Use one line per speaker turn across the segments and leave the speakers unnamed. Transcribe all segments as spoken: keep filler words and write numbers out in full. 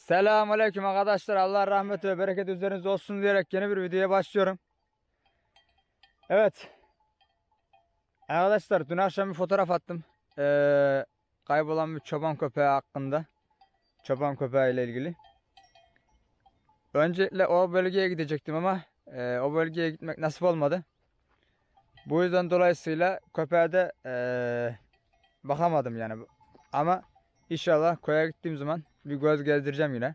Selamünaleyküm arkadaşlar. Allah rahmet ve bereket üzerinize olsun diyerek yeni bir videoya başlıyorum. Evet. Arkadaşlar dün akşam bir fotoğraf attım. Ee, kaybolan bir çoban köpeği hakkında. Çoban köpeği ile ilgili. Öncelikle o bölgeye gidecektim ama e, o bölgeye gitmek nasip olmadı. Bu yüzden dolayısıyla köpeğe de e, bakamadım yani. Ama inşallah koya gittiğim zaman bir göz gezdireceğim yine.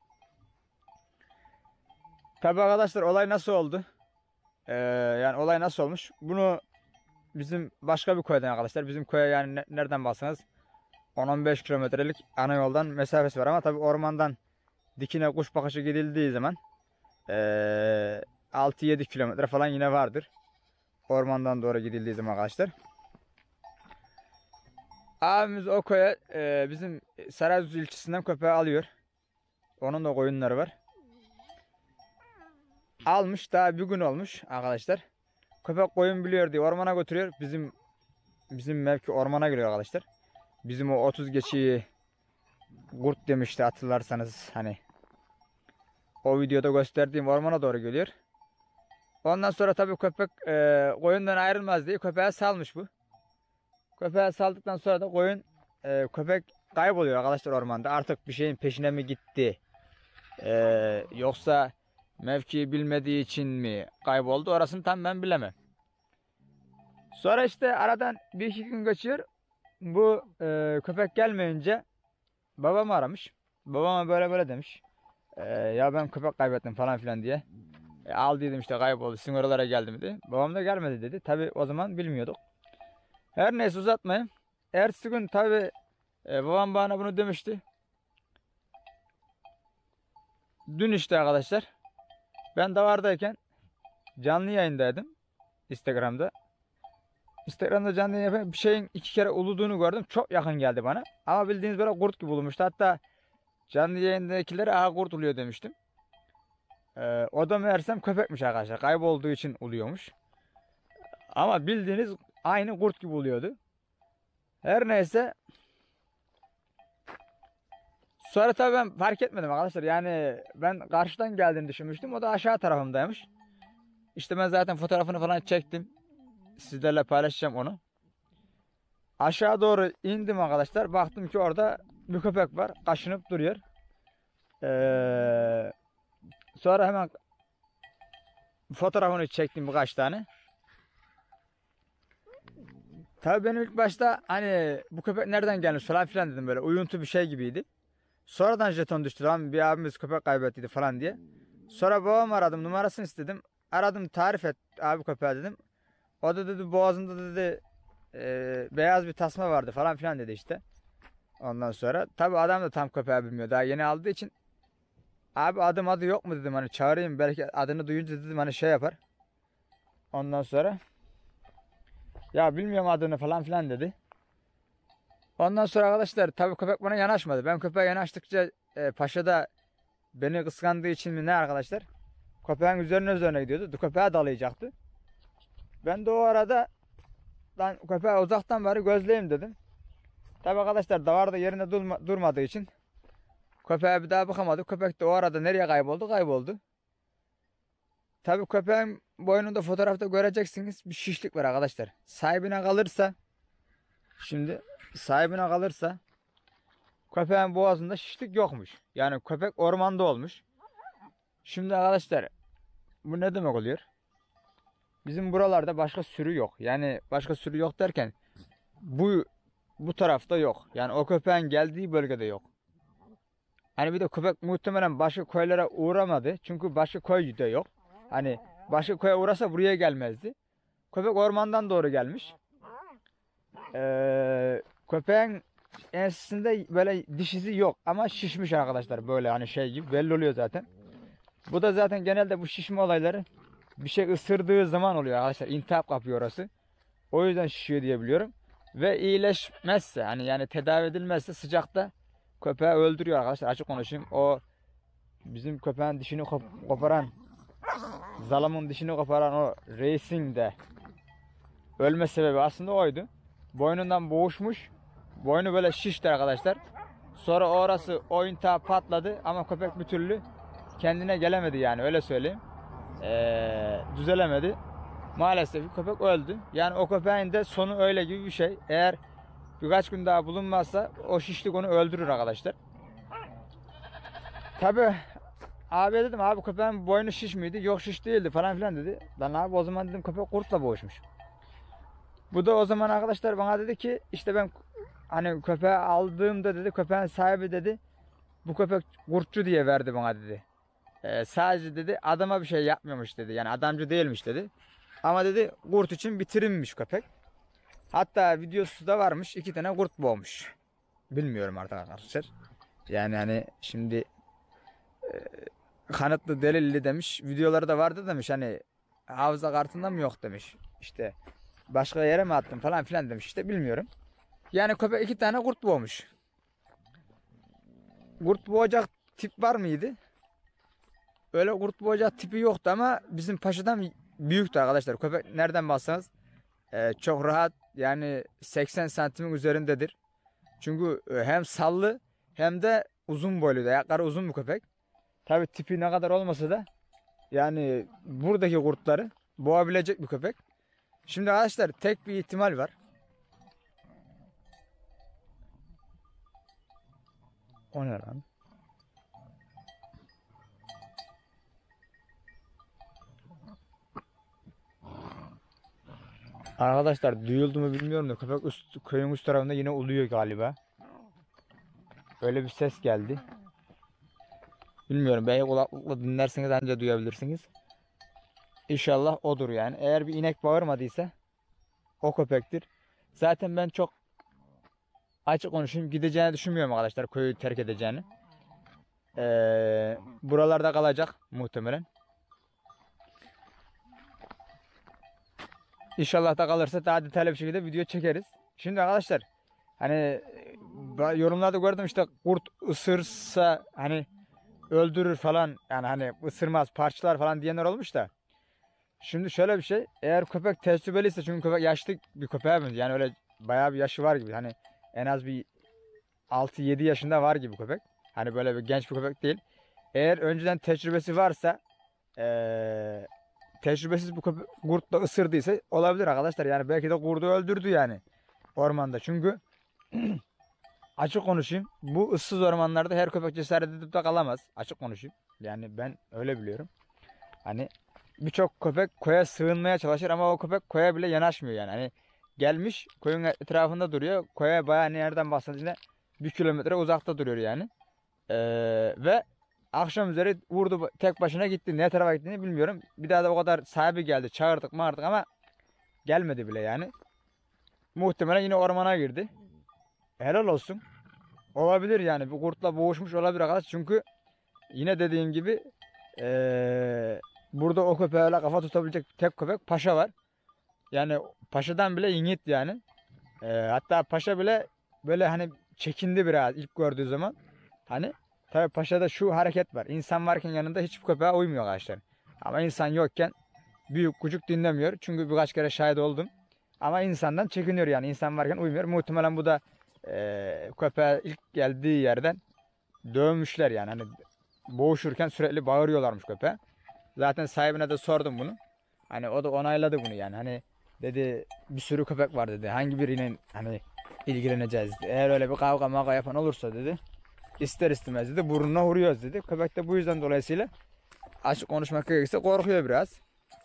Tabi arkadaşlar olay nasıl oldu? Ee, yani olay nasıl olmuş? Bunu bizim başka bir köyden arkadaşlar. Bizim köye yani ne, nereden baksanız on on beş kilometrelik ana yoldan mesafesi var. Ama tabi ormandan dikine kuş bakışı gidildiği zaman ee, altı yedi kilometre falan yine vardır. Ormandan doğru gidildiği zaman arkadaşlar. Abimiz o köye e, bizim Sarayüzü ilçesinden köpeği alıyor. Onun da koyunları var. Almış daha bir gün olmuş arkadaşlar. Köpek koyun biliyor diye ormana götürüyor. Bizim bizim mevki ormana giriyor arkadaşlar. Bizim o otuz geçiyi kurt demişti hatırlarsanız hani. O videoda gösterdiğim ormana doğru geliyor. Ondan sonra tabii köpek e, koyundan ayrılmaz diye köpeğe salmış bu. Köpeğe saldıktan sonra da koyun e, köpek kayboluyor arkadaşlar ormanda. Artık bir şeyin peşine mi gitti? E, yoksa mevkiyi bilmediği için mi kayboldu? Orasını tam ben bilemem. Sonra işte aradan bir iki gün geçiyor. Bu e, köpek gelmeyince babamı aramış. Babama böyle böyle demiş. E, ya ben köpek kaybettim falan filan diye. E, al dedim işte kayboldu. Sizin oralara geldim dedi. Babam da gelmedi dedi. Tabi o zaman bilmiyorduk. Her neyse uzatmayayım. Ertesi gün tabi e, babam bana bunu demişti. Dün işte arkadaşlar. Ben davardayken canlı yayındaydım. Instagram'da. Instagram'da canlı yayın bir şeyin iki kere uluduğunu gördüm. Çok yakın geldi bana. Ama bildiğiniz böyle kurt gibi bulmuştu. Hatta canlı yayındakileri aha kurt uluyor demiştim. Ee, o da meğersem köpekmiş arkadaşlar. Kaybolduğu için uluyormuş. Ama bildiğiniz aynı kurt gibi oluyordu. Her neyse. Sonra tabii ben fark etmedim arkadaşlar. Yani ben karşıdan geldiğini düşünmüştüm. O da aşağı tarafımdaymış. İşte ben zaten fotoğrafını falan çektim. Sizlerle paylaşacağım onu. Aşağı doğru indim arkadaşlar. Baktım ki orada bir köpek var. Kaşınıp duruyor. Ee, sonra hemen fotoğrafını çektim birkaç tane. Tabii benim ilk başta hani bu köpek nereden gelmiş falan filan dedim böyle. Uyuntu bir şey gibiydi. Sonradan jeton düştü. Lan bir abimiz köpek kaybettiydi falan diye. Sonra babamı aradım. Numarasını istedim. Aradım tarif et abi köpeğe dedim. O da dedi boğazında dedi e, beyaz bir tasma vardı falan filan dedi işte. Ondan sonra tabi adam da tam köpeği bilmiyor. Daha yeni aldığı için. Abi adım adı yok mu dedim hani çağırayım belki adını duyunca dedim hani şey yapar. Ondan sonra ya bilmiyorum adını falan filan dedi. Ondan sonra arkadaşlar tabi köpek bana yanaşmadı. Ben köpeğe yanaştıkça e, paşa da beni kıskandığı için mi ne arkadaşlar? Köpeğin üzerine üzerine gidiyordu. Köpeğe dalayacaktı. Ben de o arada lan köpeği uzaktan beri gözleyeyim dedim. Tabi arkadaşlar davar da yerinde durma, durmadığı için köpeğe bir daha bakamadık. Köpek de o arada nereye kayboldu? Kayboldu. Tabi köpeğin boynunda fotoğrafta göreceksiniz bir şişlik var arkadaşlar. Sahibine kalırsa şimdi sahibine kalırsa köpeğin boğazında şişlik yokmuş. Yani köpek ormanda olmuş. Şimdi arkadaşlar bu ne demek oluyor? Bizim buralarda başka sürü yok. Yani başka sürü yok derken bu bu tarafta yok. Yani o köpeğin geldiği bölgede yok. Hani bir de köpek muhtemelen başka köylere uğramadı. Çünkü başka köy de yok. Hani başka köye uğrasa buraya gelmezdi. Köpek ormandan doğru gelmiş. Ee, köpeğin ensesinde böyle dişisi yok. Ama şişmiş arkadaşlar. Böyle hani şey gibi belli oluyor zaten. Bu da zaten genelde bu şişme olayları bir şey ısırdığı zaman oluyor arkadaşlar. İltihap kapıyor orası. O yüzden şişiyor diye biliyorum. Ve iyileşmezse hani yani tedavi edilmezse sıcakta köpeği öldürüyor arkadaşlar. Açık konuşayım. O bizim köpeğin dişini kop koparan Zalam'ın dişini koparan o Racing de ölme sebebi aslında oydu. Boynundan boğuşmuş. Boynu böyle şişti arkadaşlar. Sonra orası oyuntağı patladı ama köpek bir türlü kendine gelemedi yani öyle söyleyeyim. Ee, düzelemedi. Maalesef köpek öldü. Yani o köpeğin de sonu öyle gibi bir şey. Eğer birkaç gün daha bulunmazsa o şişlik onu öldürür arkadaşlar. Tabi abi dedim abi köpeğin boynu şiş miydi? Yok şiş değildi falan filan dedi. Ben abi o zaman dedim köpek kurtla boğuşmuş. Bu da o zaman arkadaşlar bana dedi ki işte ben hani köpeği aldığımda dedi köpeğin sahibi dedi bu köpek kurtçu diye verdi bana dedi. Ee, sadece dedi adama bir şey yapmıyormuş dedi. Yani adamcı değilmiş dedi. Ama dedi kurt için bitirilmiş köpek. Hatta videosu da varmış. İki tane kurt boğmuş. Bilmiyorum artık arkadaşlar. Yani hani şimdi e, kanıtlı delilli demiş. Videoları da vardı demiş. Hani hafıza kartında mı yok demiş. İşte başka yere mi attın falan filan demiş. İşte bilmiyorum. Yani köpek iki tane kurt boğmuş. Kurt boğacak tip var mıydı? Öyle kurt boğacak tipi yoktu ama bizim paşadan büyüktü arkadaşlar. Köpek nereden baksanız e, çok rahat yani seksen santimin üzerindedir. Çünkü e, hem sallı hem de uzun boyluydu. Ayakları uzun bir köpek. Tabi tipi ne kadar olmasa da yani buradaki kurtları boğabilecek bir köpek. Şimdi arkadaşlar tek bir ihtimal var. O ne lan? Arkadaşlar duyuldu mu bilmiyorum da köpek üst, köyün üst tarafında yine uluyor galiba. Öyle bir ses geldi. Bilmiyorum belki kulaklıkla dinlerseniz anca duyabilirsiniz. İnşallah odur yani. Eğer bir inek bağırmadıysa o köpektir. Zaten ben çok açık konuşayım gideceğini düşünmüyorum arkadaşlar köyü terk edeceğini. Ee, buralarda kalacak muhtemelen. İnşallah da kalırsa daha detaylı bir şekilde video çekeriz. Şimdi arkadaşlar hani yorumlarda gördüm işte kurt ısırsa hani öldürür falan yani hani ısırmaz parçalar falan diyenler olmuş da. Şimdi şöyle bir şey eğer köpek tecrübeliyse çünkü köpek yaşlı bir köpeğe benziyor yani öyle bayağı bir yaşı var gibi hani en az bir altı yedi yaşında var gibi köpek. Hani böyle bir genç bir köpek değil. Eğer önceden tecrübesi varsa ee, tecrübesiz bu köpek kurtla ısırdıysa olabilir arkadaşlar. Yani belki de kurdu öldürdü yani ormanda. Çünkü açık konuşayım bu ıssız ormanlarda her köpek cesaret edip de kalamaz. Açık konuşayım. Yani ben öyle biliyorum. Hani birçok köpek koya sığınmaya çalışır ama o köpek koya bile yanaşmıyor yani. Hani gelmiş koyun etrafında duruyor. Koya bayağı nereden baksanız yine bir kilometre uzakta duruyor yani. Ee, ve akşam üzeri vurdu tek başına gitti. Ne tarafa gittiğini bilmiyorum. Bir daha da o kadar sahibi geldi. Çağırdık mağırdık ama gelmedi bile yani. Muhtemelen yine ormana girdi. Helal olsun. Olabilir yani. Bu kurtla boğuşmuş olabilir arkadaş. Çünkü yine dediğim gibi ee, burada o köpeğe kafa tutabilecek tek köpek paşa var. Yani paşadan bile yiğit yani. Ee, hatta paşa bile böyle hani çekindi biraz ilk gördüğü zaman. Hani tabii paşada şu hareket var. İnsan varken yanında hiçbir köpeğe uymuyor arkadaşlar. Ama insan yokken büyük küçük dinlemiyor. Çünkü birkaç kere şahit oldum. Ama insandan çekiniyor yani. İnsan varken uymuyor. Muhtemelen bu da e, köpeğe ilk geldiği yerden dövmüşler yani. Hani boğuşurken sürekli bağırıyorlarmış köpeğe. Zaten sahibine de sordum bunu. Hani o da onayladı bunu yani. Hani dedi bir sürü köpek var dedi. Hangi birinin hani ilgileneceğiz dedi. Eğer öyle bir kavga mavga yapan olursa dedi. İster istemez dedi burnuna vuruyoruz dedi. Köpek de bu yüzden dolayısıyla açık konuşmak gerekirse korkuyor biraz.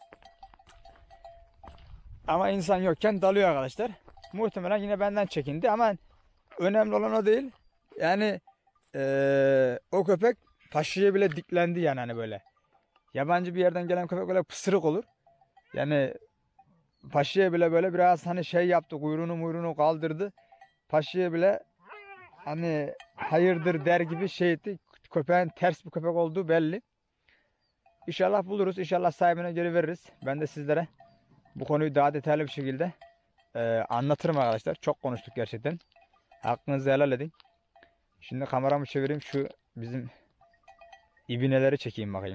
Ama insan yokken dalıyor arkadaşlar. Muhtemelen yine benden çekindi ama önemli olan o değil. Yani ee, o köpek paşaya bile diklendi yani hani böyle. Yabancı bir yerden gelen köpek böyle pısırık olur. Yani paşaya bile böyle biraz hani şey yaptı kuyruğunu muyruğunu kaldırdı. Paşaya bile hani hayırdır der gibi şey etti. Köpeğin ters bir köpek olduğu belli. İnşallah buluruz. İnşallah sahibine geri veririz. Ben de sizlere bu konuyu daha detaylı bir şekilde e, anlatırım arkadaşlar. Çok konuştuk gerçekten. Hakkınızı helal edin. Şimdi kameramı çevireyim. Şu bizim ibineleri çekeyim bakayım.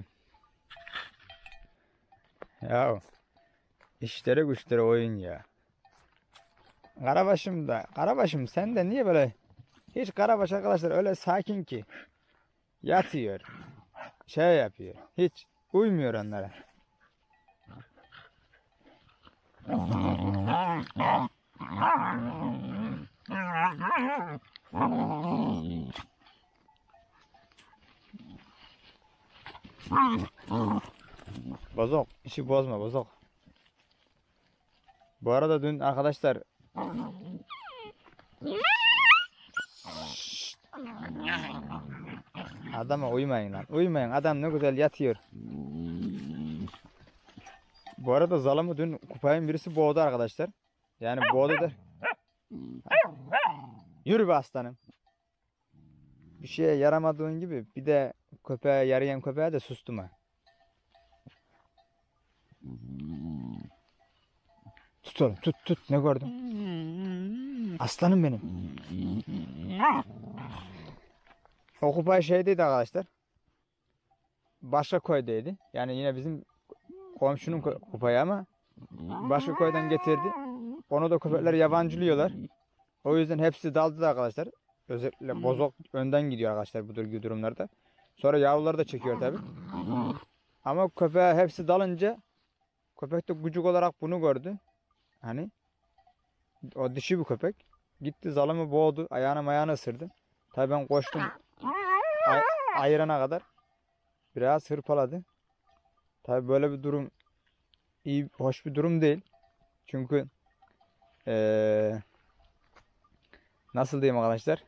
Ya işlere güçlere oyun ya. Karabaşım da. Karabaşım sen de niye böyle Hiç Karabaş arkadaşlar öyle sakin ki. Yatıyor. Şey yapıyor. Hiç uymuyor onlara. Bozok. İşi bozma Bozok. Bu arada dün arkadaşlar adama uymayın lan. Uymayın. Adam ne güzel yatıyor. Bu arada zalımı dün kupayın birisi boğdu arkadaşlar. Yani boğdu da. Yürü be aslanım. Bir şeye yaramadığın gibi bir de köpeğe yarayan köpeğe de sustum ha. Tut oğlum tut tut ne gördüm. Aslanım benim. O kupayı şeydeydi arkadaşlar. Başka köydeydi. Yani yine bizim komşunun kupayı ama başka köyden getirdi. Onu da köpekler yabancılıyorlar. O yüzden hepsi daldı arkadaşlar. Özellikle Bozok önden gidiyor arkadaşlar bu gibi durumlarda. Sonra yavruları da çekiyor tabi. Ama köpeğe hepsi dalınca köpek de gıcık olarak bunu gördü. Hani o dişi bir köpek. Gitti zalımı boğdu. Ayağına mayağını ısırdı. Tabi ben koştum. Ay ayırana kadar biraz hırpaladı. Tabi böyle bir durum iyi, hoş bir durum değil. Çünkü ee, nasıl diyeyim arkadaşlar?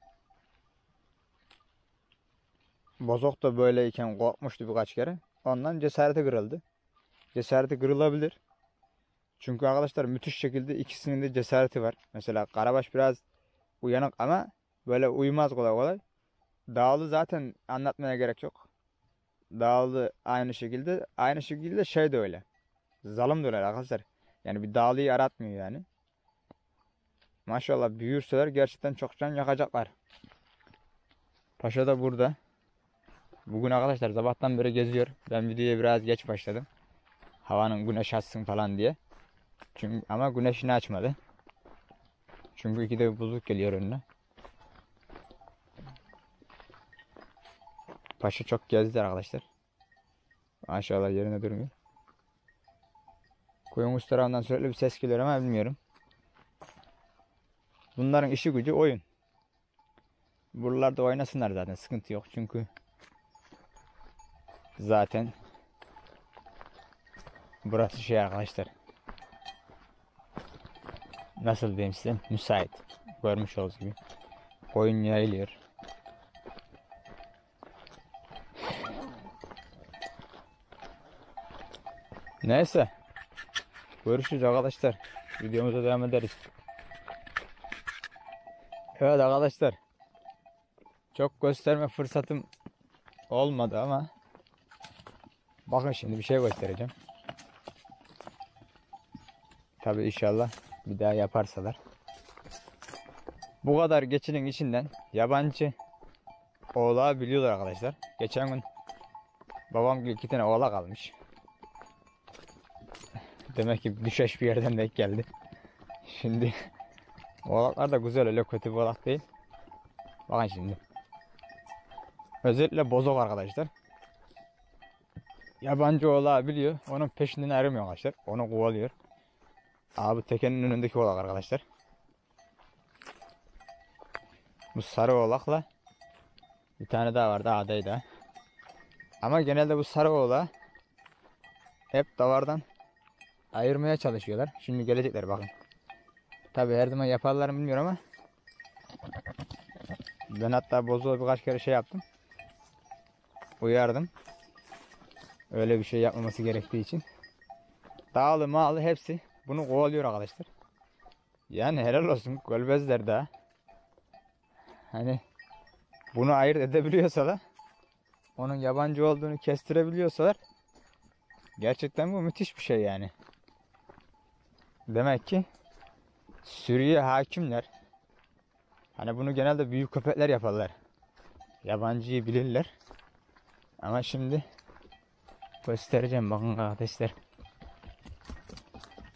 Bozok da böyleyken korkmuştu birkaç kere. Ondan cesareti kırıldı. Cesareti kırılabilir. Çünkü arkadaşlar müthiş şekilde ikisinin de cesareti var. Mesela Karabaş biraz uyanık ama böyle uyumaz kolay kolay. Dağlı zaten anlatmaya gerek yok. Dağlı aynı şekilde. Aynı şekilde şey de öyle. Zalım da öyle arkadaşlar. Yani bir dağlıyı aratmıyor yani. Maşallah büyürseler gerçekten çok can yakacaklar. Paşa da burada. Bugün arkadaşlar sabahtan beri geziyor. Ben videoya biraz geç başladım. Havanın güneş açsın falan diye. Çünkü ama güneşini açmadı. Çünkü ikide bir buzluk geliyor önüne. Paşa çok gezdi arkadaşlar. Maşallah yerine durmuyor. Koyun uç tarafından sürekli bir ses geliyor ama bilmiyorum. Bunların işi gücü oyun. Buralarda oynasınlar zaten sıkıntı yok çünkü zaten burası şey arkadaşlar. Nasıl diyeyim size? Müsait. Görmüş olduğunuz gibi. Koyun yayılıyor. Neyse. Görüşürüz arkadaşlar. Videomuza devam ederiz. Evet arkadaşlar. Çok gösterme fırsatım olmadı ama bakın şimdi bir şey göstereceğim. Tabi inşallah bir daha yaparsalar. Bu kadar geçinin içinden yabancı oğlağı biliyorlar arkadaşlar. Geçen gün babam iki tane oğlak almış. Demek ki düşeş bir yerden denk geldi. Şimdi oğlaklar da güzel, öyle kötü bir oğlak değil. Bakın şimdi. Özellikle Bozok arkadaşlar. Yabancı oğlağı biliyor. Onun peşinden ayrılmıyor arkadaşlar. Onu kovalıyor. Abi tekenin önündeki oğlak arkadaşlar. Bu sarı oğlakla bir tane daha vardı, adaydı. Ama genelde bu sarı oğlağı hep davardan ayırmaya çalışıyorlar. Şimdi gelecekler bakın. Tabi her zaman yaparlar mı bilmiyorum ama ben hatta Bozok'a birkaç kere şey yaptım. Uyardım. Öyle bir şey yapmaması gerektiği için. Dağlı mağlı hepsi bunu kovalıyor arkadaşlar. Yani helal olsun, gölbezler daha. Hani bunu ayırt edebiliyorsalar, onun yabancı olduğunu kestirebiliyorsalar, gerçekten bu müthiş bir şey yani. Demek ki sürüye hakimler. Hani bunu genelde büyük köpekler yaparlar. Yabancıyı bilirler. Ama şimdi göstereceğim, bakın arkadaşlar.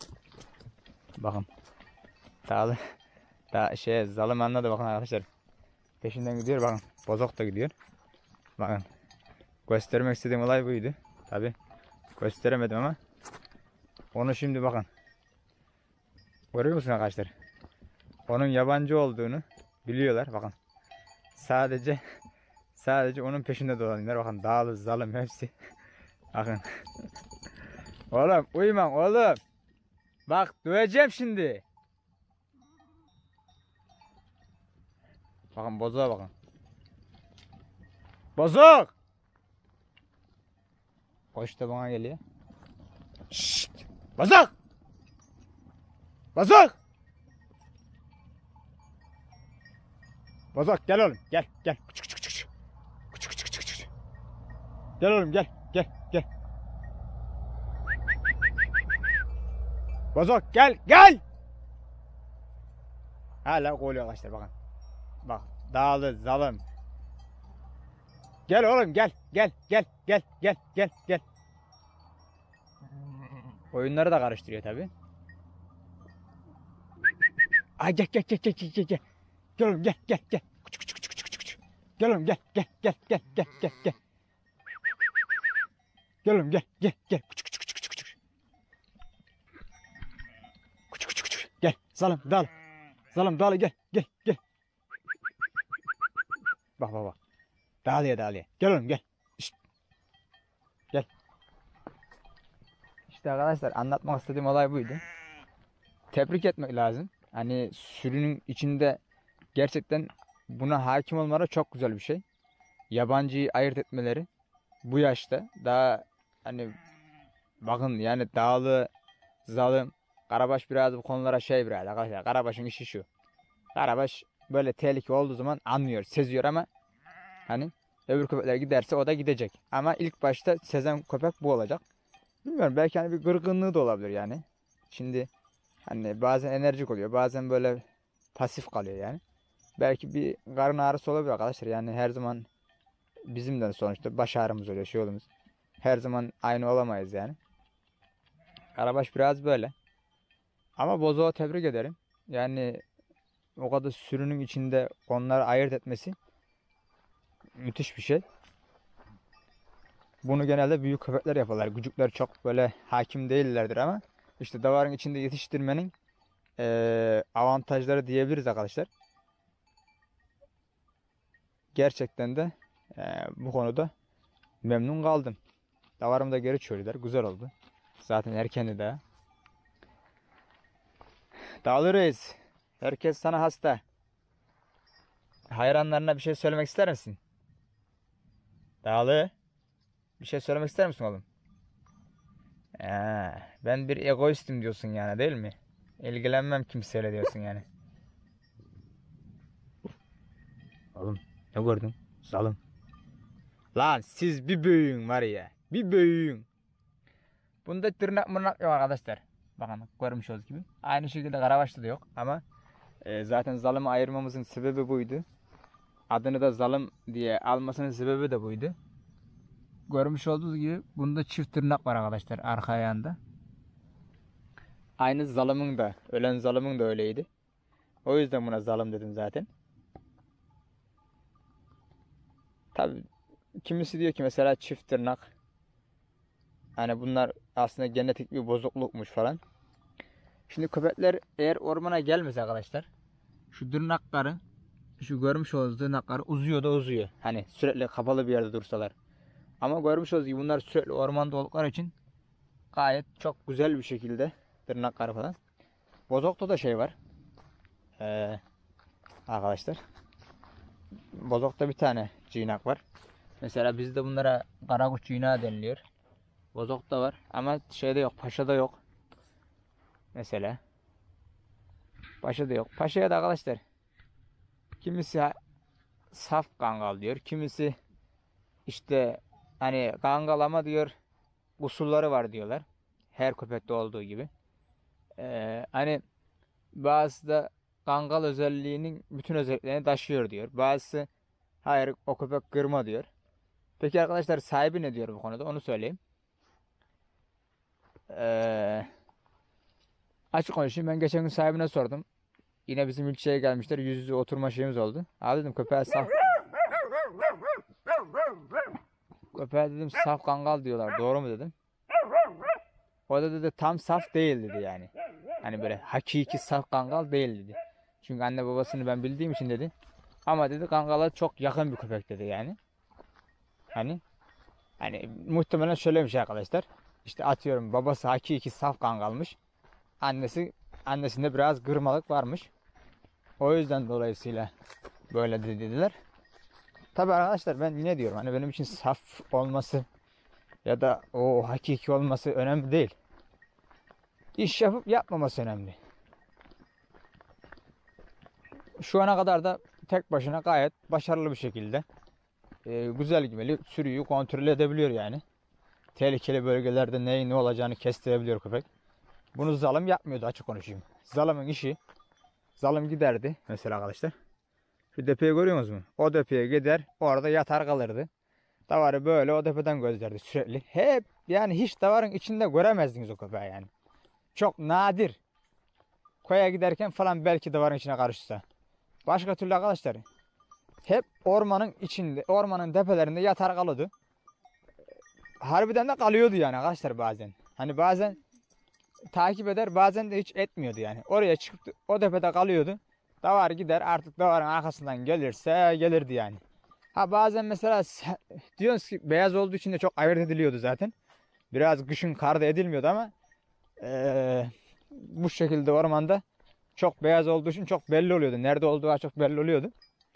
Bakın. Dağlı. Daha şey zalım anladı bakın arkadaşlar. peşinden gidiyor. Bakın bozok da gidiyor. Bakın. Göstermek istediğim olay buydu. Tabi gösteremedim ama. Onu şimdi bakın. Görüyor musun arkadaşlar? Onun yabancı olduğunu biliyorlar. Bakın. Sadece sadece onun peşinde dolanıyorlar. Bakın dağlı zalim hepsi. Bakın. Oğlum uyumam oğlum. Bak döveceğim şimdi. Bakın bozuğa bakın. Bozuk. Koş da bana geliyor. Şşt. Bozuk. Bozuk. Bozuk gel oğlum gel gel. Küçük küçük küçük. Küçük küçük küçük küçük. Gel oğlum gel gel gel. Bozuk gel gel. Hala koyuyor arkadaşlar bakın. Bak dağlı zalim. Gel oğlum gel gel gel gel gel gel gel. Oyunları da karıştırıyor tabi. Ay gel gel gel gel gel gel. Gel oğlum gel gel gel. Küçük küçük küçük küçük küçük. Gel oğlum gel gel gel gel gel gel gel. Gel oğlum gel gel gel. Küçük küçük küçük küçük küçük. Küçük küçük küçük. Gel zalim dal. Zalim dal gel gel gel. Bak bak bak. Dağlıya dağlıya. Gel oğlum gel. Şişt. Gel. İşte arkadaşlar anlatmak istediğim olay buydu. Tebrik etmek lazım. Hani sürünün içinde gerçekten buna hakim olmaları çok güzel bir şey. Yabancıyı ayırt etmeleri bu yaşta daha hani bakın yani dağlı zalim Karabaş biraz bu konulara şey biraz arkadaşlar. Karabaş'ın işi şu. Karabaş böyle tehlike olduğu zaman anlıyor, seziyor ama hani öbür köpekler giderse o da gidecek. Ama ilk başta sezen köpek bu olacak. Bilmiyorum belki hani bir gırgınlığı da olabilir yani. Şimdi hani bazen enerjik oluyor, bazen böyle pasif kalıyor yani. Belki bir karın ağrısı olabilir arkadaşlar. Yani her zaman bizim de sonuçta baş ağrımız oluyor, şey olumuz. Her zaman aynı olamayız yani. Karabaş biraz böyle. Ama Bozoğu tebrik ederim. Yani o kadar sürünün içinde onları ayırt etmesi müthiş bir şey. Bunu genelde büyük köpekler yaparlar. Küçükler çok böyle hakim değillerdir ama işte davarın içinde yetiştirmenin e, avantajları diyebiliriz arkadaşlar. Gerçekten de e, bu konuda memnun kaldım. Davarımı da geri çördüler. Güzel oldu. Zaten erkendi daha. Dağlı Reis. Herkes sana hasta. Hayranlarına bir şey söylemek ister misin? Dağlı. Bir şey söylemek ister misin oğlum? Ee, ben bir egoistim diyorsun yani değil mi? İlgilenmem kimseyle diyorsun yani. Oğlum ne gördün? Zalim. Lan siz bir büyüğün var ya. Bir büyüğün. Bunda tırnak mırnak yok arkadaşlar. Bakın görmüş olduğunuz gibi. Aynı şekilde Karabaş'ta da yok ama e, zaten zalimi ayırmamızın sebebi buydu. Adını da zalim diye almasının sebebi de buydu. Görmüş olduğunuz gibi bunda çift tırnak var arkadaşlar arka ayağında. Aynı zalimin de, ölen zalimin de öyleydi. O yüzden buna zalim dedim zaten. Tabi kimisi diyor ki mesela çift tırnak. Hani bunlar aslında genetik bir bozuklukmuş falan. Şimdi köpekler eğer ormana gelmez arkadaşlar. Şu tırnakları, şu görmüş olduğunuz tırnakları uzuyor da uzuyor. Hani sürekli kapalı bir yerde dursalar. Ama görmüş olduğunuz gibi bunlar sürekli ormanda oldukları için gayet çok güzel bir şekilde tırnakları falan. Bozok'ta da şey var. Ee, arkadaşlar. Bozok'ta bir tane cinak var. Mesela bizde bunlara karakuş cinağı deniliyor. Bozok'ta var ama şeyde yok, Paşa'da yok. Mesela. Paşa'da yok. Paşa'ya da arkadaşlar kimisi saf kangal diyor. Kimisi işte hani kangalama diyor, usulları var diyorlar. Her köpekte olduğu gibi. Ee, hani bazısı da kangal özelliğinin bütün özelliklerini taşıyor diyor. Bazısı hayır o köpek kırma diyor. Peki arkadaşlar sahibi ne diyor bu konuda onu söyleyeyim. Ee, açık konuşayım ben geçen gün sahibine sordum. Yine bizim ilçeye gelmişler. Yüz yüze oturma şeyimiz oldu. Abi dedim köpeğe saf. Köpeğe dedim saf kangal diyorlar. Doğru mu dedim. O da dedi tam saf değil dedi yani. Hani böyle hakiki saf kangal değil dedi. Çünkü anne babasını ben bildiğim için dedi. Ama dedi kangala çok yakın bir köpek dedi yani. Hani hani muhtemelen şöylemiş arkadaşlar. İşte atıyorum babası hakiki saf kangalmış. Annesi annesinde biraz kırmalık varmış. O yüzden dolayısıyla böyle dediler. Tabi arkadaşlar ben yine diyorum hani benim için saf olması ya da o hakiki olması önemli değil. İş yapıp yapmaması önemli. Şu ana kadar da tek başına gayet başarılı bir şekilde e, güzel gibili sürüyü kontrol edebiliyor yani. Tehlikeli bölgelerde neyin ne olacağını kestirebiliyor köpek. Bunu zalim yapmıyordu, açık konuşayım. Zalimin işi, zalim giderdi mesela arkadaşlar. Şu depeyi görüyor musunuz? O depeye gider, orada yatar kalırdı. Davarı böyle o tepeden gözlerdi sürekli. Hep yani hiç davarın içinde göremezdiniz o köpeği yani. Çok nadir. Koya giderken falan belki davarın içine karışsa. Başka türlü arkadaşlar hep ormanın içinde, ormanın tepelerinde yatar kalıyordu. Harbiden de kalıyordu yani arkadaşlar bazen. Hani bazen takip eder, bazen de hiç etmiyordu yani. Oraya çıktı, o tepede kalıyordu. Davar gider, artık davarın arkasından gelirse gelirdi yani. Ha bazen mesela diyorsunuz ki beyaz olduğu için de çok ayırt ediliyordu zaten. Biraz kışın karda edilmiyordu ama ee, bu şekilde ormanda çok beyaz olduğu için çok belli oluyordu. Nerede olduğu çok belli oluyordu.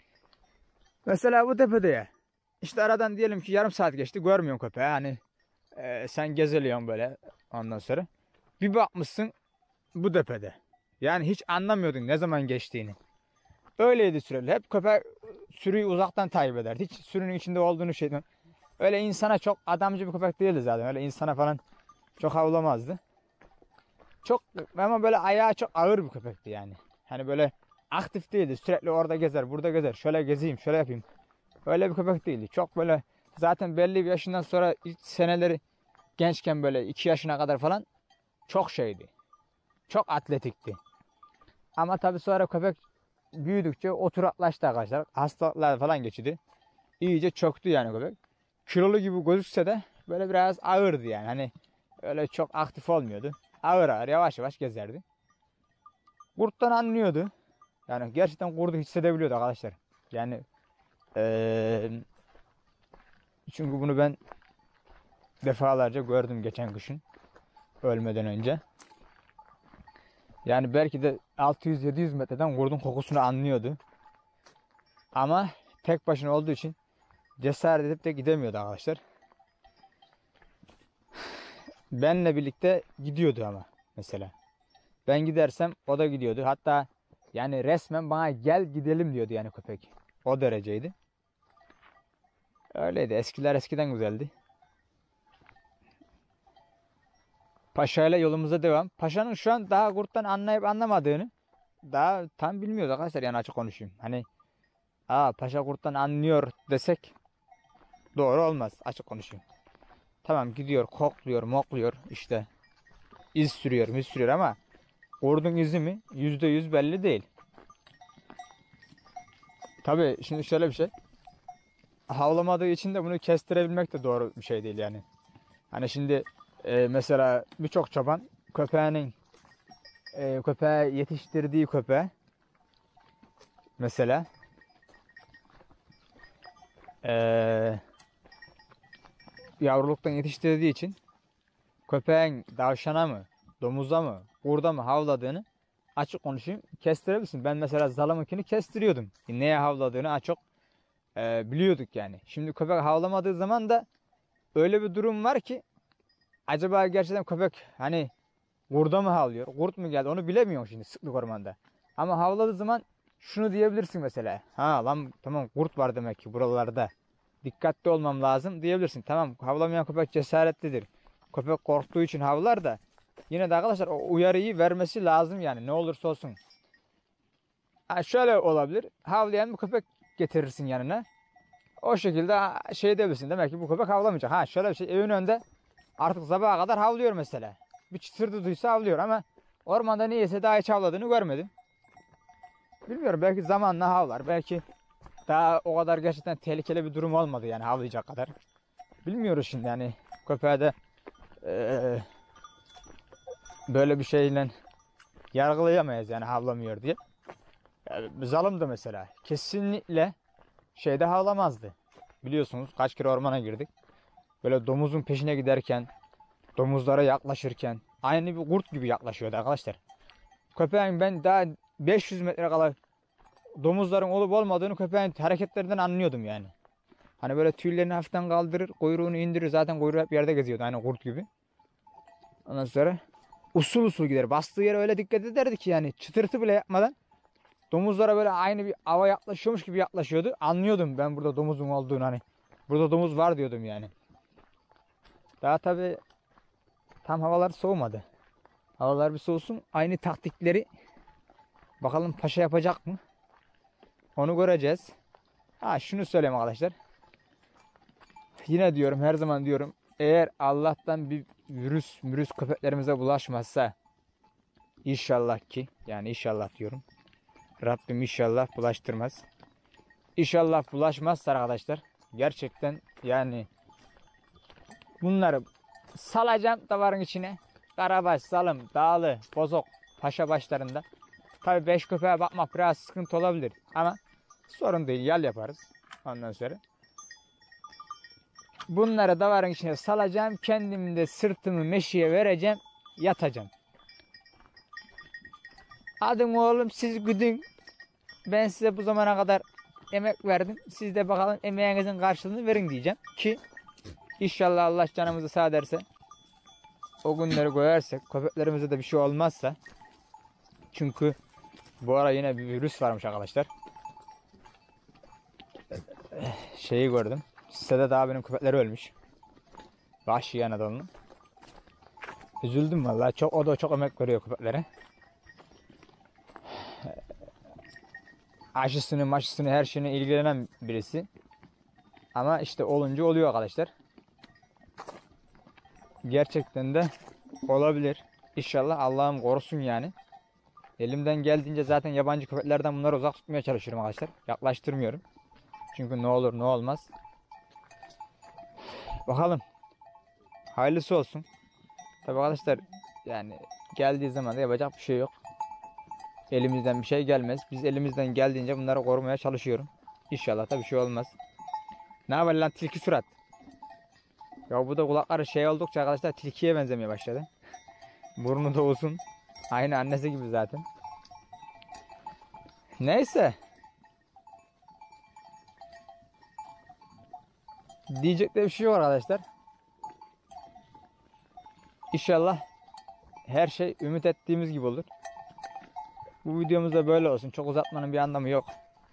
Mesela bu tepede ya. İşte aradan diyelim ki yarım saat geçti, görmüyorsun köpeği. Hani e, sen gezeliyorsun böyle ondan sonra. Bir bakmışsın bu tepede. Yani hiç anlamıyordun ne zaman geçtiğini. Öyleydi süreli. Hep köpek sürüyü uzaktan takip ederdi. Hiç sürünün içinde olduğunu şeyden. Öyle insana çok adamcı bir köpek değildi zaten. Öyle insana falan çok havlamazdı. Çok ama böyle ayağı çok ağır bir köpekti yani. Hani böyle aktif değildi. Sürekli orada gezer, burada gezer. Şöyle gezeyim, şöyle yapayım. Öyle bir köpek değildi. Çok böyle zaten belli bir yaşından sonra ilk seneleri gençken böyle iki yaşına kadar falan çok şeydi. Çok atletikti. Ama tabii sonra köpek büyüdükçe oturaklaştı arkadaşlar. Hastalıklar falan geçti. İyice çöktü yani köpek. Kilolu gibi gözükse de böyle biraz ağırdı yani. Hani öyle çok aktif olmuyordu. Ağır ağır yavaş yavaş gezerdi. Kurttan anlıyordu. Yani gerçekten kurdu hissedebiliyordu arkadaşlar. Yani ee, çünkü bunu ben defalarca gördüm geçen kışın. Ölmeden önce. Yani belki de altı yüz yedi yüz metreden kurdun kokusunu anlıyordu. Ama tek başına olduğu için cesaret edip de gidemiyordu arkadaşlar. Benle birlikte gidiyordu ama mesela. Ben gidersem o da gidiyordu. Hatta yani resmen bana gel gidelim diyordu yani köpek. O dereceydi. Öyleydi. Eskiler eskiden güzeldi. Paşa ile yolumuza devam. Paşa'nın şu an daha kurttan anlayıp anlamadığını daha tam bilmiyordu arkadaşlar yani açık konuşayım. Hani aa Paşa kurttan anlıyor desek doğru olmaz açık konuşayım. Tamam gidiyor kokluyor mokluyor işte iz sürüyor iz sürüyor ama kurdun izi mi yüzde yüz belli değil. Tabii şimdi şöyle bir şey. Havlamadığı için de bunu kestirebilmek de doğru bir şey değil yani. Hani şimdi e, mesela birçok çoban köpeğinin e, köpeğe yetiştirdiği köpeğe mesela e, yavruluktan yetiştirdiği için köpeğin davşana mı, domuza mı, kurda mı havladığını açık konuşayım kestirebilirsin. Ben mesela zalamınkini kestiriyordum. Neye havladığını açık e, biliyorduk yani. Şimdi köpek havlamadığı zaman da öyle bir durum var ki acaba gerçekten köpek hani kurda mı havlıyor, kurt mu geldi onu bilemiyorum şimdi sıklık ormanda. Ama havladığı zaman şunu diyebilirsin mesela. Ha lan tamam kurt var demek ki buralarda. Dikkatli olmam lazım diyebilirsin. Tamam havlamayan köpek cesaretlidir. Köpek korktuğu için havlar da yine de arkadaşlar o uyarıyı vermesi lazım yani ne olursa olsun. Ha şöyle olabilir. Havlayan bir köpek getirirsin yanına. O şekilde şey diyebilirsin. Demek ki bu köpek havlamayacak. Ha şöyle bir şey evin önünde artık sabaha kadar havlıyor mesela. Bir çıtırdı duysa havlıyor ama ormanda niyeyse daha hiç havladığını görmedim. bilmiyorum, belki zamanla havlar. Belki daha o kadar gerçekten tehlikeli bir durum olmadı yani havlayacak kadar. Bilmiyoruz şimdi yani köpeğe de eee, böyle bir şeyle yargılayamayız yani havlamıyor diye. Yani Zalımdı mesela. Kesinlikle şeyde havlamazdı. Biliyorsunuz kaç kere ormana girdik. Böyle domuzun peşine giderken, domuzlara yaklaşırken aynı bir kurt gibi yaklaşıyordu arkadaşlar. Köpeğin ben daha beş yüz metre kala domuzların olup olmadığını köpeğin hareketlerinden anlıyordum yani. Hani böyle tüylerini hafiften kaldırır, kuyruğunu indirir. Zaten kuyruğu hep yerde geziyordu aynı kurt gibi. Ondan sonra usul usul gider. Bastığı yere öyle dikkat ederdi ki yani çıtırtı bile yapmadan domuzlara böyle aynı bir ava yaklaşıyormuş gibi yaklaşıyordu. Anlıyordum ben burada domuzun olduğunu, hani burada domuz var diyordum yani. Daha tabi tam havalar soğumadı. Havalar bir soğusun. Aynı taktikleri bakalım paşa yapacak mı? Onu göreceğiz. Ha şunu söyleyeyim arkadaşlar. Yine diyorum, her zaman diyorum. Eğer Allah'tan bir virüs, virüs köpeklerimize bulaşmazsa, inşallah ki, yani inşallah diyorum. Rabbim inşallah bulaştırmaz. İnşallah bulaşmazsa arkadaşlar, gerçekten yani bunları salacağım davarın içine. Karabaş, Salım, Dağlı, Bozok, Paşa başlarında. Tabi beş köpeğe bakmak biraz sıkıntı olabilir ama sorun değil, yal yaparız ondan sonra. Bunları davarın içine salacağım, kendim de sırtımı meşiye vereceğim, yatacağım. Adım oğlum siz güdün. Ben size bu zamana kadar emek verdim. Siz de bakalım emeğinizin karşılığını verin diyeceğim. Ki inşallah Allah canımızı sağ ederse, o günleri koyarsek, köpeklerimize de bir şey olmazsa. Çünkü bu ara yine bir virüs varmış arkadaşlar. Şeyi gördüm. Sedat abinin köpekleri ölmüş. Vahşi Anadolu'nun. Üzüldüm vallahi. Çok, o da çok emek veriyor köpeklere. Aşısını, maşısını, her şeyine ilgilenen birisi. Ama işte olunca oluyor arkadaşlar. Gerçekten de olabilir. İnşallah Allah'ım korusun yani. Elimden geldiğince zaten yabancı köpeklerden bunları uzak tutmaya çalışıyorum arkadaşlar. Yaklaştırmıyorum. Çünkü ne olur ne olmaz. Bakalım. Hayırlısı olsun. Tabii arkadaşlar yani geldiği zaman da yapacak bir şey yok. Elimizden bir şey gelmez. Biz elimizden geldiğince bunları korumaya çalışıyorum. İnşallah da bir şey olmaz. Ne haber lan tilki surat? Ya bu da kulakları şey oldukça arkadaşlar tilkiye benzemeye başladı. Burnu da uzun. Aynı annesi gibi zaten. Neyse. Diyecek de bir şey yok arkadaşlar. İnşallah her şey ümit ettiğimiz gibi olur. Bu videomuz da böyle olsun. Çok uzatmanın bir anlamı yok.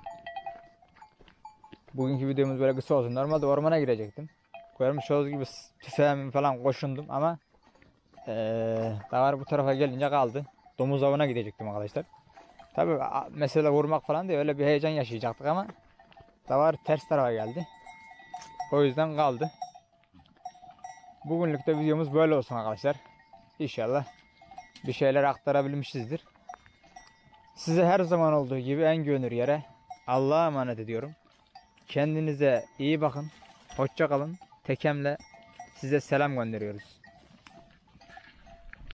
Bugünkü videomuz böyle kısa olsun. Normalde ormana girecektim. Görmüş olduğunuz gibi tüfeğimi falan koşundum ama ee, davar bu tarafa gelince kaldı. Domuz avına gidecektim arkadaşlar. Tabi mesela vurmak falan diye öyle bir heyecan yaşayacaktık ama davar ters tarafa geldi. O yüzden kaldı. Bugünlük de videomuz böyle olsun arkadaşlar. İnşallah bir şeyler aktarabilmişizdir. Size her zaman olduğu gibi en güvenilir yere Allah'a emanet ediyorum. Kendinize iyi bakın. Hoşça kalın. Tekemle size selam gönderiyoruz.